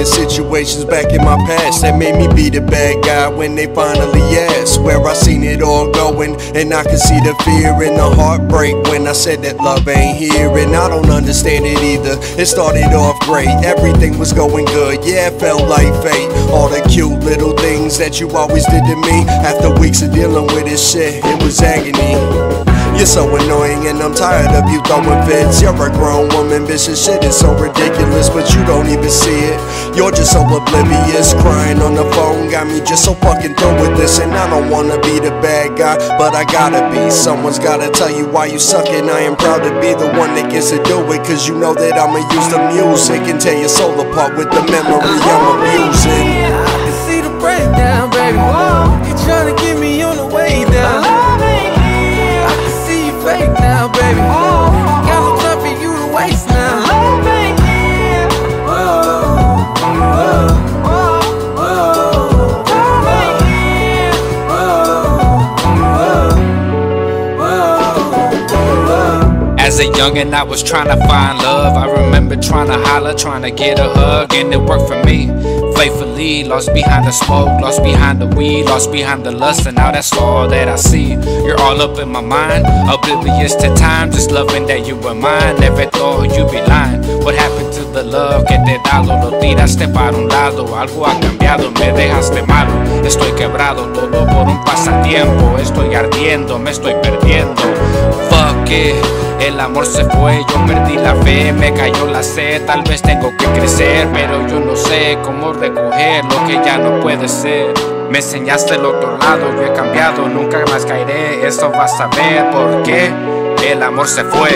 in situations back in my past that made me be the bad guy when they finally asked where I seen it all going. And I could see the fear and the heartbreak when I said that love ain't here. And I don't understand it either. It started off great, everything was going good, yeah, it felt like fate. All the cute little things that you always did to me. After weeks of dealing with this shit, it was agony. You're so annoying and I'm tired of you throwing fits. You're a grown woman, bitch, and shit is so ridiculous, but you don't even see it. You're just so oblivious. Crying on the phone got me just so fucking through with this. And I don't wanna be the bad guy, but I gotta be. Someone's gotta tell you why you suck, and I am proud to be the one that gets to do it. Cause you know that I'ma use the music and tear your soul apart with the memory I'm abusing. I can see the breakdown, baby. You tryna get me on the way down. Fake now, baby. Got no time for you to waste now. As a youngin', I was tryna find love. I remember tryna holler, tryna get a hug, and it worked for me. Faithfully, lost behind the smoke, lost behind the weed, lost behind the lust, and now that's all that I see. You're all up in my mind, oblivious to time, just loving that you were mine. Never thought you'd be lying. What happened to the love que te he dado? Lo tiraste para un lado, algo ha cambiado, me dejaste malo. Estoy quebrado, todo por un pasatiempo. Estoy ardiendo, me estoy perdiendo. Fuck it. El amor se fue, yo perdí la fe, me cayó la sed, tal vez tengo que crecer, pero yo no sé cómo recoger lo que ya no puede ser. Me enseñaste el otro lado, yo he cambiado, nunca más caeré, eso vas a ver por qué el amor se fue.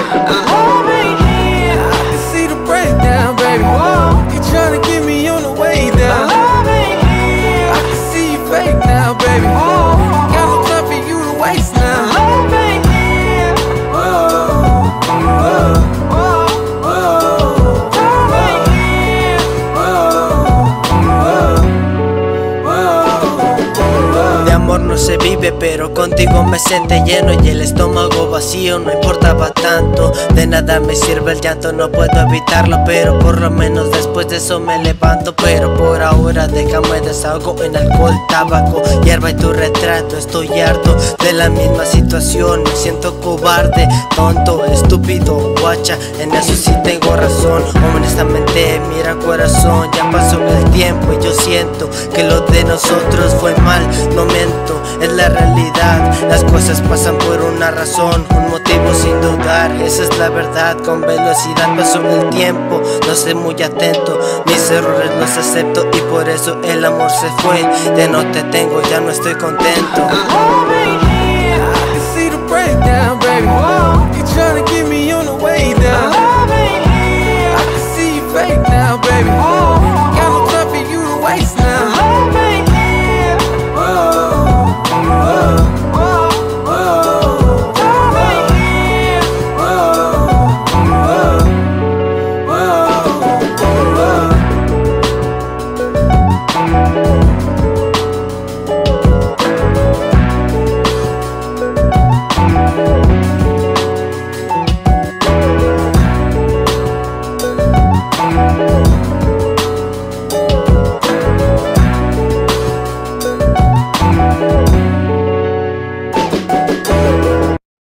No se vive, pero contigo me siente lleno y el estómago vacío no importaba tanto. De nada me sirve el llanto, no puedo evitarlo, pero por lo menos después de eso me levanto. Pero por ahora déjame desahogo en alcohol, tabaco, hierba y tu retrato. Estoy harto de la misma situación, me siento cobarde, tonto, estúpido, guacha, en eso sí tengo razón. Honestamente, mira corazón, ya pasó el tiempo y yo siento que lo de nosotros fue mal. No miento, es la realidad, las cosas pasan por una razón, un motivo sin dudar, esa es la verdad. Con velocidad pasó el tiempo, no sé muy atento, mis errores los acepto y por eso el amor se fue. Ya no te tengo, ya no estoy contento. I can see the breakdown, baby.